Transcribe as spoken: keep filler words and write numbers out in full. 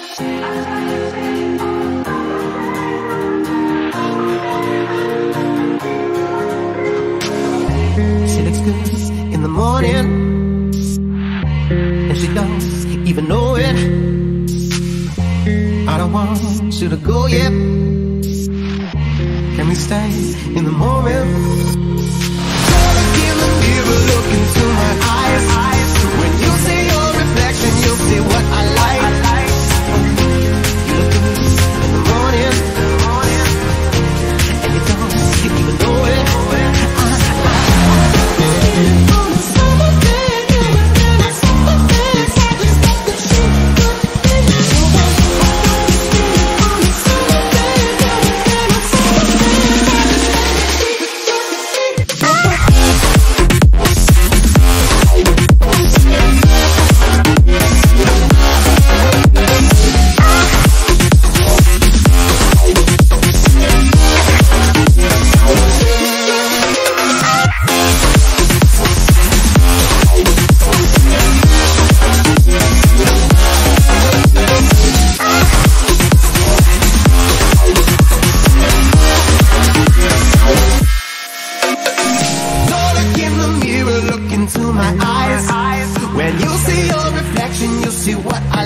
She looks good in the morning, and she don't even know it. I don't want you to go yet. Can we stay in the moment? Look in the mirror, look into my eyes. When you see your reflection, you'll see what I like. You look good in the morning, and you don't even know it. When you see your reflection, you'll see what I